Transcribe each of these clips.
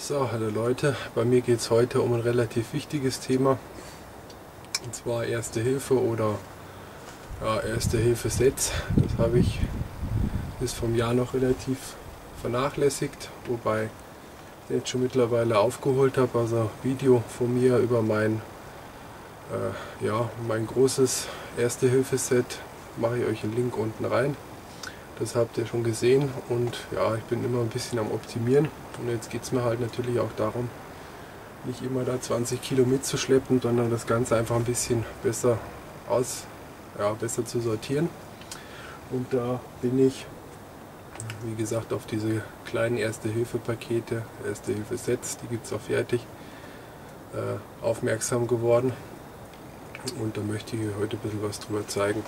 So, hallo Leute, bei mir geht es heute um ein relativ wichtiges Thema, und zwar Erste Hilfe oder Erste Hilfe Sets. Das habe ich bis vom Jahr noch relativ vernachlässigt, wobei ich jetzt schon mittlerweile aufgeholt habe. Also Video von mir über mein großes Erste Hilfe Set, mache ich euch einen Link unten rein. Das habt ihr schon gesehen und ja, ich bin immer ein bisschen am Optimieren. Und jetzt geht es mir halt natürlich auch darum, nicht immer da 20 Kilo mitzuschleppen, sondern das Ganze einfach ein bisschen besser besser zu sortieren. Und da bin ich, wie gesagt, auf diese kleinen Erste-Hilfe-Pakete, Erste-Hilfe-Sets, die gibt es auch fertig, aufmerksam geworden. Und da möchte ich heute ein bisschen was drüber zeigen.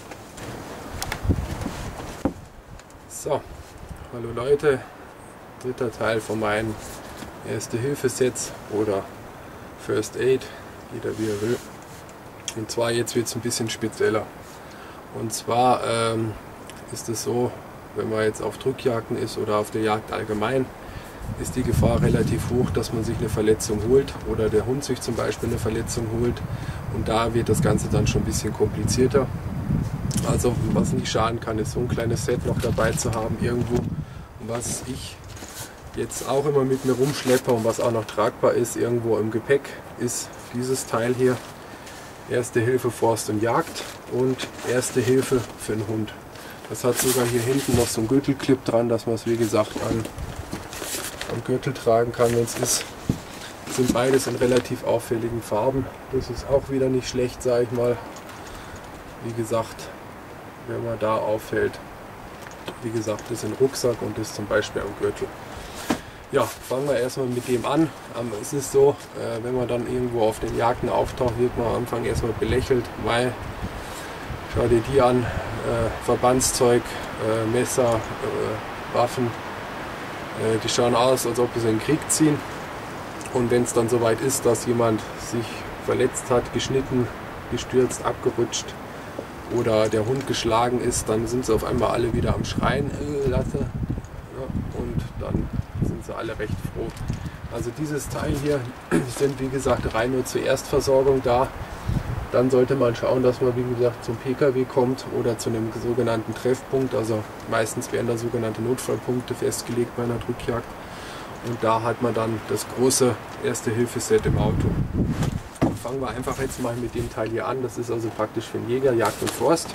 So, hallo Leute, dritter Teil von meinen Erste-Hilfe-Sets oder First Aid, jeder wie er will. Und zwar jetzt wird es ein bisschen spezieller. Und zwar ist es so, wenn man jetzt auf Drückjagden ist oder auf der Jagd allgemein, ist die Gefahr relativ hoch, dass man sich eine Verletzung holt oder der Hund sich zum Beispiel eine Verletzung holt. Und da wird das Ganze dann schon ein bisschen komplizierter. Also was nicht schaden kann, ist so ein kleines Set noch dabei zu haben irgendwo. Und was ich jetzt auch immer mit mir rumschleppe und was auch noch tragbar ist irgendwo im Gepäck, ist dieses Teil hier. Erste Hilfe Forst und Jagd und Erste Hilfe für den Hund. Das hat sogar hier hinten noch so einen Gürtelclip dran, dass man es wie gesagt am Gürtel tragen kann, wenn es ist. Das sind beides in relativ auffälligen Farben. Das ist auch wieder nicht schlecht, sage ich mal. Wie gesagt, wenn man da auffällt, wie gesagt, das ist ein Rucksack und das zum Beispiel am Gürtel. Ja, fangen wir erstmal mit dem an. Es ist so, wenn man dann irgendwo auf den Jagden auftaucht, wird man am Anfang erstmal belächelt, weil, schau dir die an, Verbandszeug, Messer, Waffen, die schauen aus, als ob sie in den Krieg ziehen. Und wenn es dann soweit ist, dass jemand sich verletzt hat, geschnitten, gestürzt, abgerutscht oder der Hund geschlagen ist, dann sind sie auf einmal alle wieder am Schreien, Latte, ja, und dann sind sie alle recht froh. Also dieses Teil hier sind wie gesagt rein nur zur Erstversorgung da. Dann sollte man schauen, dass man wie gesagt zum PKW kommt oder zu einem sogenannten Treffpunkt. Also meistens werden da sogenannte Notfallpunkte festgelegt bei einer Drückjagd. Und da hat man dann das große Erste-Hilfe-Set im Auto. Fangen wir einfach jetzt mal mit dem Teil hier an. Das ist also praktisch für den Jäger, Jagd und Forst.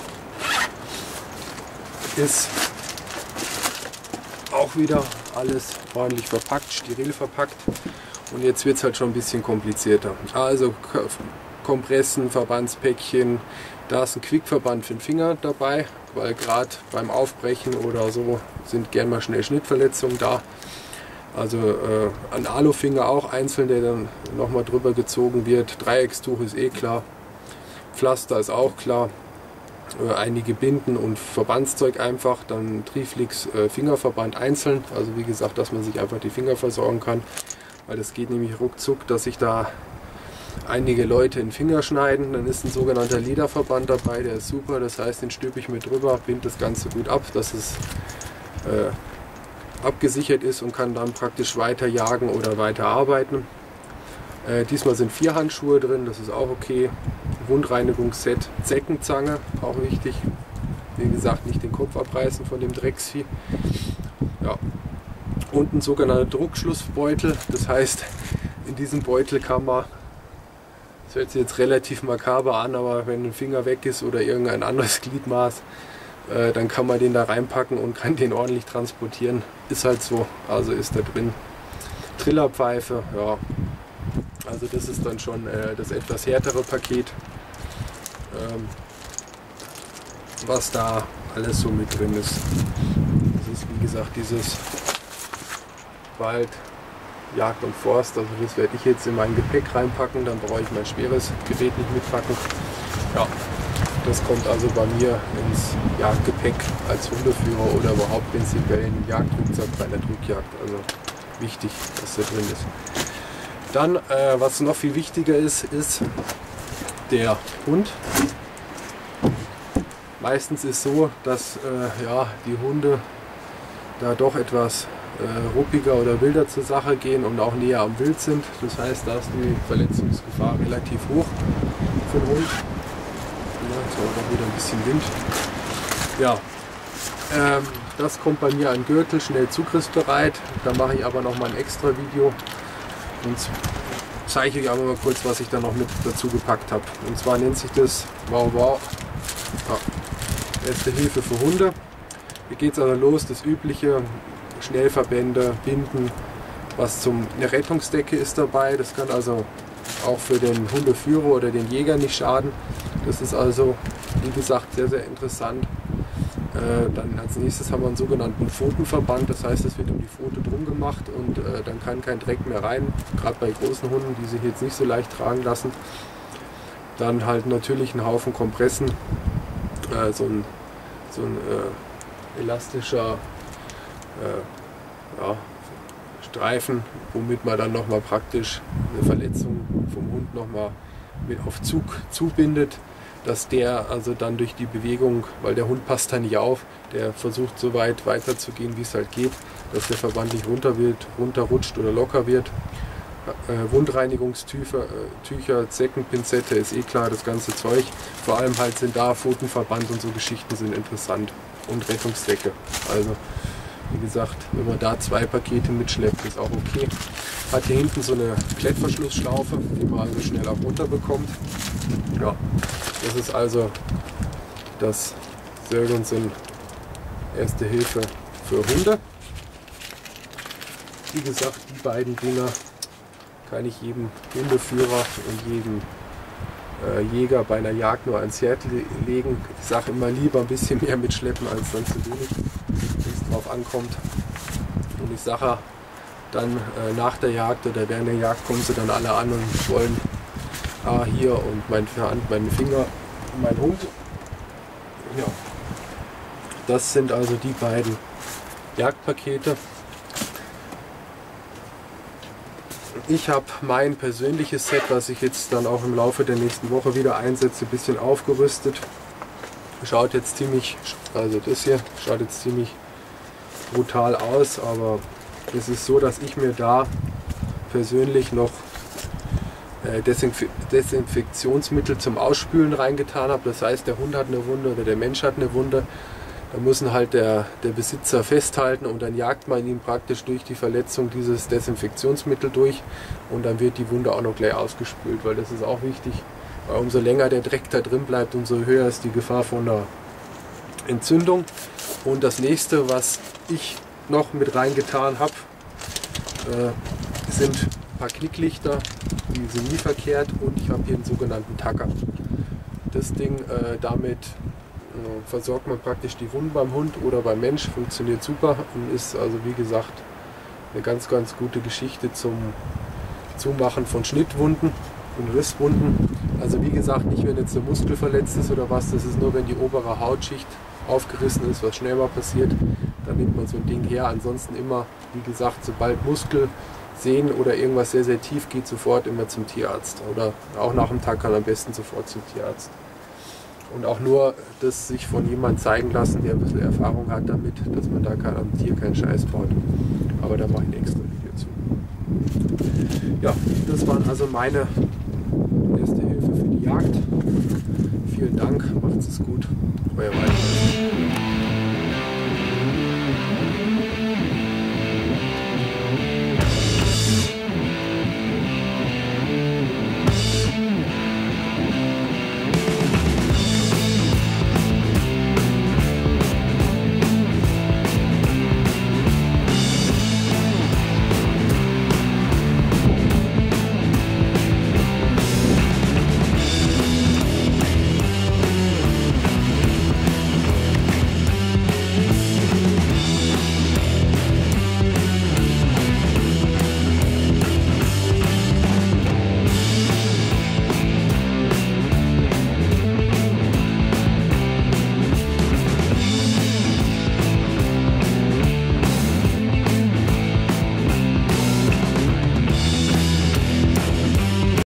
Ist auch wieder alles ordentlich verpackt, steril verpackt. Und jetzt wird es halt schon ein bisschen komplizierter. Also Kompressen, Verbandspäckchen, da ist ein Quickverband für den Finger dabei, weil gerade beim Aufbrechen oder so sind gern mal schnell Schnittverletzungen da. Also ein Alufinger auch einzeln, der dann nochmal drüber gezogen wird. Dreieckstuch ist eh klar. Pflaster ist auch klar. Einige Binden und Verbandszeug einfach. Dann Triflix Fingerverband einzeln. Also wie gesagt, dass man sich einfach die Finger versorgen kann. Weil das geht nämlich ruckzuck, dass sich da einige Leute in den Finger schneiden. Dann ist ein sogenannter Lederverband dabei, der ist super. Das heißt, den stülpe ich mit drüber, binde das Ganze gut ab, dass es abgesichert ist und kann dann praktisch weiter jagen oder weiter arbeiten. Diesmal sind 4 Handschuhe drin, das ist auch okay. Wundreinigungsset, Zeckenzange, auch wichtig. Wie gesagt, nicht den Kopf abreißen von dem Drecksvieh. Ja. Und ein sogenannter Druckschlussbeutel, das heißt, in diesem Beutel kann man, das hört sich jetzt relativ makaber an, aber wenn ein Finger weg ist oder irgendein anderes Gliedmaß, dann kann man den da reinpacken und kann den ordentlich transportieren. Ist halt so, also ist da drin. Trillerpfeife, ja. Also das ist dann schon das etwas härtere Paket, was da alles so mit drin ist. Das ist wie gesagt dieses Wald, Jagd und Forst, also das werde ich jetzt in mein Gepäck reinpacken, dann brauche ich mein schweres Gerät nicht mitpacken. Ja. Das kommt also bei mir ins Jagdgepäck als Hundeführer oder überhaupt prinzipiell in den Jagdrucksack bei der Drückjagd. Also wichtig, dass der drin ist. Dann, was noch viel wichtiger ist, ist der Hund. Meistens ist es so, dass die Hunde da doch etwas ruppiger oder wilder zur Sache gehen und auch näher am Wild sind. Das heißt, da ist die Verletzungsgefahr relativ hoch für den Hund. Ja, so, da wieder ein bisschen Wind. Ja, das kommt bei mir an Gürtel, schnell zugriffsbereit. Da mache ich aber noch mal ein extra Video und zeige euch aber mal kurz, was ich da noch mit dazu gepackt habe. Und zwar nennt sich das Wow Wow. Ja, Erste Hilfe für Hunde. Hier geht es also los, das übliche, Schnellverbände, Binden, eine Rettungsdecke ist dabei. Das kann also auch für den Hundeführer oder den Jäger nicht schaden. Das ist also, wie gesagt, sehr, sehr interessant. Dann als nächstes haben wir einen sogenannten Pfotenverband, das heißt, es wird um die Pfote drum gemacht und dann kann kein Dreck mehr rein, gerade bei großen Hunden, die sich jetzt nicht so leicht tragen lassen. Dann halt natürlich ein Haufen Kompressen, so ein elastischer ja, Streifen, womit man dann nochmal praktisch eine Verletzung vom Hund nochmal mit auf Zug zubindet, dass der also dann durch die Bewegung, weil der Hund passt da nicht auf, der versucht so weit weiter zu gehen, wie es halt geht, dass der Verband nicht runterrutscht oder locker wird. Wundreinigungstücher, Zeckenpinzette ist eh klar, das ganze Zeug. Vor allem halt sind da Pfotenverband und so Geschichten sind interessant und Rettungsdecke. Also wie gesagt, wenn man da 2 Pakete mitschleppt, ist auch okay. Hat hier hinten so eine Klettverschlussschlaufe, die man also schnell auch runterbekommt. Ja, das ist also das Sörensen Erste Hilfe für Hunde. Wie gesagt, die beiden Dinger kann ich jedem Hundeführer und jedem Jäger bei einer Jagd nur ans Herz legen. Ich sage immer lieber ein bisschen mehr mitschleppen als dann zu wenig, wenn es drauf ankommt. Und ich sage dann nach der Jagd oder während der Jagd kommen sie dann alle an und wollen hier und meine Hand, meine Finger, mein Hund. Ja, das sind also die beiden Jagdpakete. Ich habe mein persönliches Set, was ich jetzt dann auch im Laufe der nächsten Woche wieder einsetze, ein bisschen aufgerüstet. Schaut jetzt ziemlich, also das hier schaut jetzt ziemlich brutal aus, aber es ist so, dass ich mir da persönlich noch Desinfektionsmittel zum Ausspülen reingetan habe. Das heißt, der Hund hat eine Wunde oder der Mensch hat eine Wunde. Da muss halt der Besitzer festhalten und dann jagt man ihn praktisch durch die Verletzung dieses Desinfektionsmittel durch und dann wird die Wunde auch noch gleich ausgespült, weil das ist auch wichtig, weil umso länger der Dreck da drin bleibt, umso höher ist die Gefahr von einer Entzündung. Und das nächste, was ich noch mit reingetan habe, sind ein paar Knicklichter, die sind nie verkehrt und ich habe hier einen sogenannten Tacker. Das Ding, damit versorgt man praktisch die Wunden beim Hund oder beim Mensch, funktioniert super und ist also wie gesagt eine ganz, ganz gute Geschichte zum Zumachen von Schnittwunden und Risswunden. Also wie gesagt, nicht wenn jetzt der Muskel verletzt ist oder was, das ist nur wenn die obere Hautschicht aufgerissen ist, was schnell mal passiert, dann nimmt man so ein Ding her. Ansonsten immer, wie gesagt, sobald Muskel, Sehnen oder irgendwas sehr, sehr tief geht, sofort immer zum Tierarzt oder auch nach dem Tackern am besten sofort zum Tierarzt. Und auch nur das sich von jemandem zeigen lassen, der ein bisschen Erfahrung hat damit, dass man da am Tier keinen Scheiß baut. Aber da mache ich ein extra Video zu. Ja, das waren also meine Erste Hilfe für die Jagd. Vielen Dank, macht's es gut. Euer Walter.